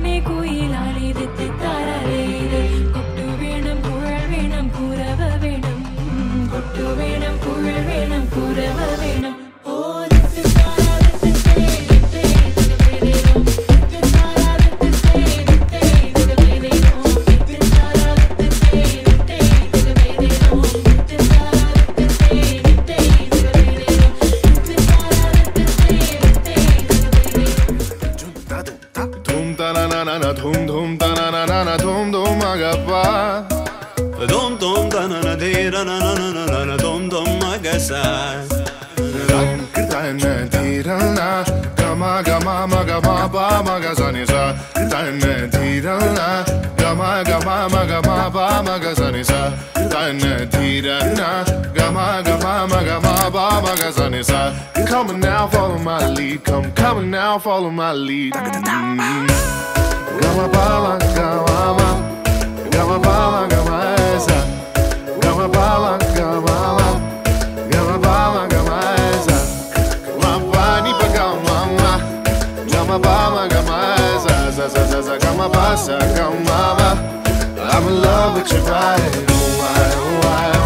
Come on now, follow my lead. Come on now, follow my lead. Gama bala, gama, gama bala, gama esa. Gama bala, gama, gama bala, gama esa. Gama bani pa gama, gama bala, gama esa. Za za za za, gama basa, gama. I'm in love with your body. Oh why, oh why.